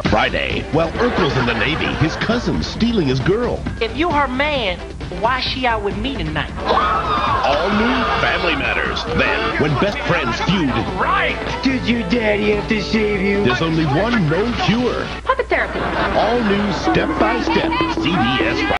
Friday, while Urkel's in the Navy, his cousin's stealing his girl. If you her man, why she out with me tonight? All new Family Matters. Then, when best friends feud, Right! Did your daddy have to save you? there's only one known cure. Puppet therapy. All new Step by Step. CBS